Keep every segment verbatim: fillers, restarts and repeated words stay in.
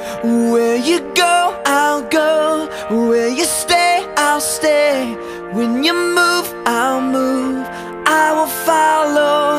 Where you go, I'll go. Where you stay, I'll stay. When you move, I'll move. I will follow.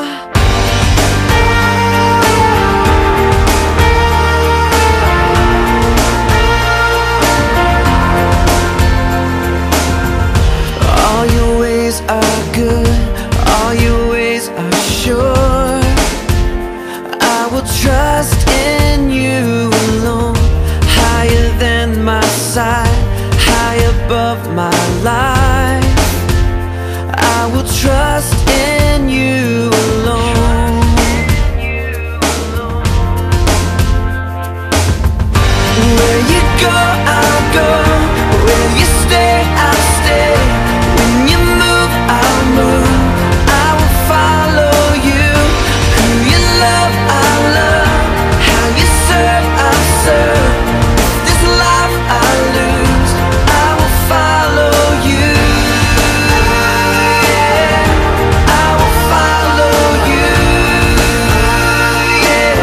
All your ways are good, all your ways are sure. I will trust in you alone. Higher than my sight, high above my life. I will trust in you alone. Where you go, I'll go. Where you stay, I'll stay. When you move, I'll move. I will follow you. Who you love, I'll love. How you serve, I'll serve. This life I lose, I will follow you. Yeah, I will follow you. Yeah.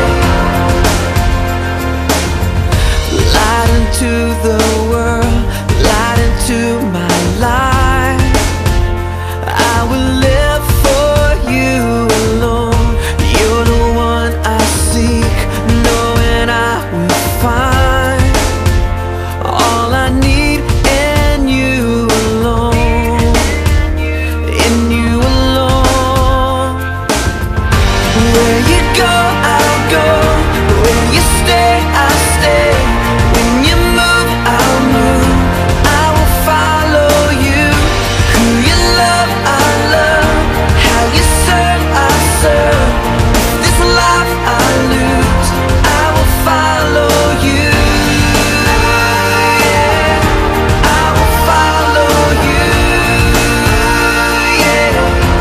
Light into the world, light into my life. I will live for you alone. You're the one I seek, knowing I will find all I need in you alone, in you alone. Where you go, I'll go. Where you stay, I'll stay. When you move, I'll move. I will follow you. Who you love, I love. How you serve, I serve. This life I lose, I will follow you. Yeah, I will follow you. Yeah.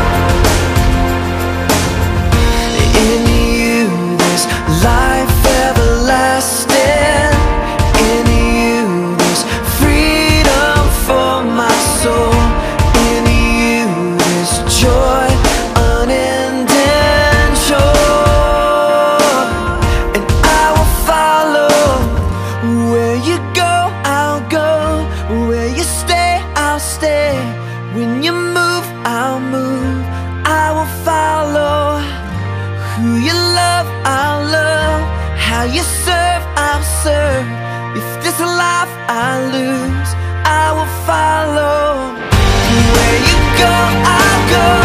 In you there's life everlasting. In you there's freedom for my soul. In you there's joy unending sure. And I will follow. Where you go, I'll go. Where you stay, I'll stay. When you move, I'll move. I will follow. Who you love, I'll love. How you serve, I'll serve. If this life I lose, I will follow. Where you go, I'll go.